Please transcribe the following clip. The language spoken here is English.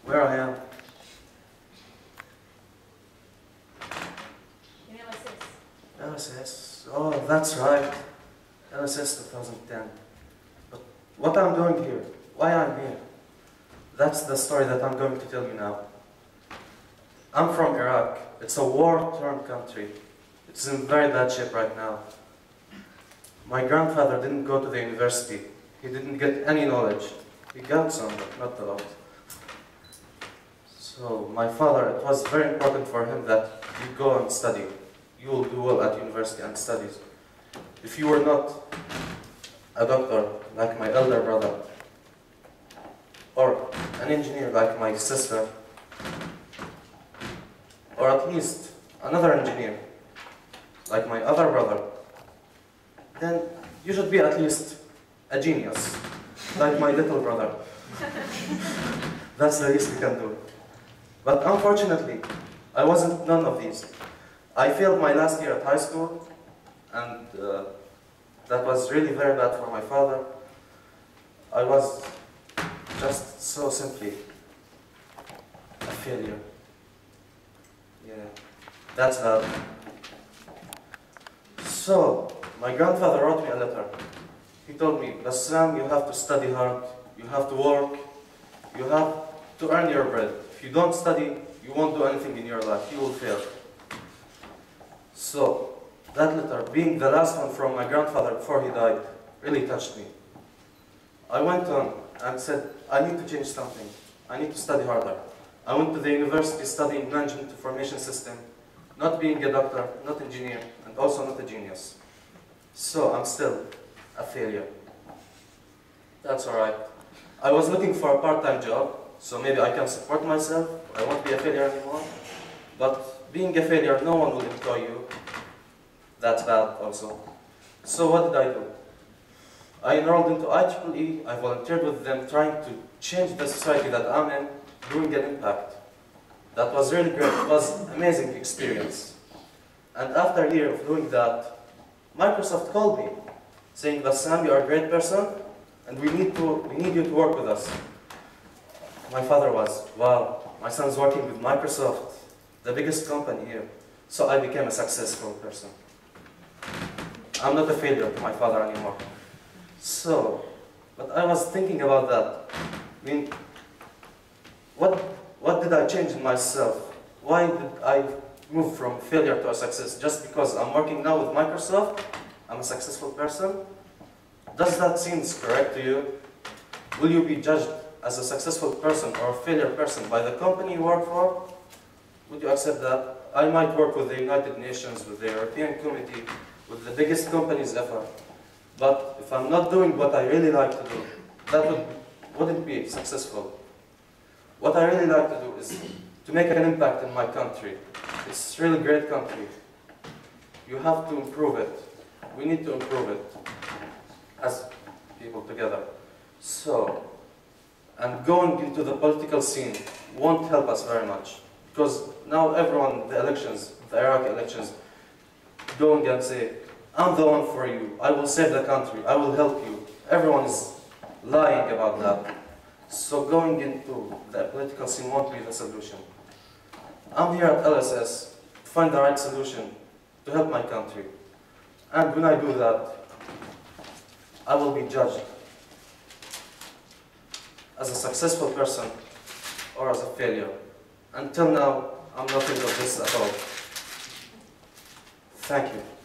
where I am. In LSS. LSS, oh, that's right. LSS 2010. But what I'm doing here, why I'm here, that's the story that I'm going to tell you now. I'm from Iraq. It's a war-torn country. It's in very bad shape right now. My grandfather didn't go to the university. He didn't get any knowledge. He got some, but not a lot. So my father, it was very important for him that you go and study. You will do well at university and studies. If you were not a doctor like my elder brother, or an engineer like my sister, or at least another engineer like my other brother, then you should be at least a genius, like my little brother. That's the least we can do. But unfortunately, I wasn't none of these. I failed my last year at high school, and that was really very bad for my father. I was just so simply a failure. Yeah, that's bad. So, my grandfather wrote me a letter. He told me, Bassam, you have to study hard, you have to work, you have to earn your bread. If you don't study, you won't do anything in your life, you will fail. So, that letter, being the last one from my grandfather before he died, really touched me. I went on and said, I need to change something. I need to study harder. I went to the university studying management information system, not being a doctor, not engineer, and also not a genius. So I'm still a failure. That's alright. I was looking for a part-time job, so maybe I can support myself. I won't be a failure anymore. But being a failure, no one will employ you. That's bad also. So what did I do? I enrolled into IEEE. I volunteered with them, trying to change the society that I'm in, doing an impact. That was really great. It was an amazing experience. And after a year of doing that, Microsoft called me, saying, Bassam, you are a great person, and we need you to work with us. My father was, wow, my son's working with Microsoft, the biggest company here. So I became a successful person. I'm not a failure to my father anymore. So, but I was thinking about that. I mean, what did I change in myself? Why did I move from failure to a success? Just because I'm working now with Microsoft, I'm a successful person? Does that seem correct to you? Will you be judged as a successful person or a failure person by the company you work for? Would you accept that? I might work with the United Nations, with the European Committee, with the biggest companies ever. But if I'm not doing what I really like to do, that wouldn't be successful. What I really like to do is to make an impact in my country. It's a really great country. You have to improve it. We need to improve it as people together. So, and going into the political scene won't help us very much. Because now everyone, the elections, the Iraqi elections, going and say, I'm the one for you, I will save the country, I will help you. Everyone is lying about that. So going into the political scene won't be the solution. I'm here at LSS to find the right solution to help my country. And when I do that, I will be judged as a successful person or as a failure. Until now, I'm nothing of this at all. Thank you.